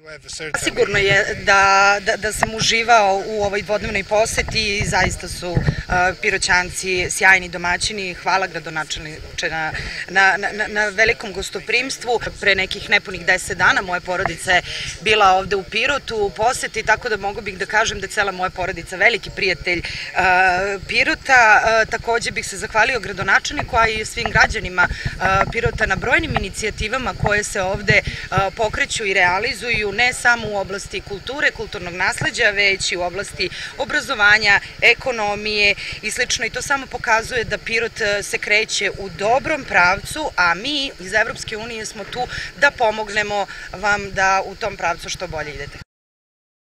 Sigurno je da sam uživao u ovoj dvodnevnoj poseti i zaista su Piroćanci sjajni domaćini. Hvala gradonačelniče na velikom gostoprimstvu. Pre nekih nepunih 10 dana moja porodica je bila ovde u Pirotu u poseti, tako da mogu bih da kažem da je cela moja porodica veliki prijatelj Pirota. Takođe bih se zahvalio gradonačelniku, a i svim građanima Pirota na brojnim inicijativama koje se ovde pokreću i realizuju, ne samo u oblasti kulture, kulturnog nasleđa, već i u oblasti obrazovanja, ekonomije i slično. I to samo pokazuje da Pirot se kreće u dobrom pravcu, a mi iz Evropske unije smo tu da pomognemo vam da u tom pravcu što bolje idete.